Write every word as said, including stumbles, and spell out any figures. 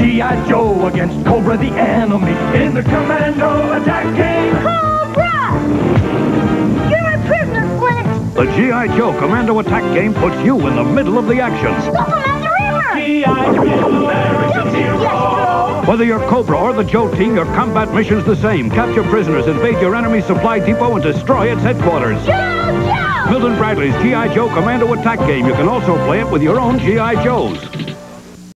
G I Joe against Cobra the enemy in the commando attack game. Cobra! You're a prisoner, Flint. The G I Joe commando attack game puts you in the middle of the action. Stop him on the river! G I Joe, American hero. Whether you're Cobra or the Joe team, your combat mission's the same. Capture prisoners, invade your enemy's supply depot, and destroy its headquarters. Joe, Joe! Milton Bradley's G I Joe commando attack game. You can also play it with your own G I Joes.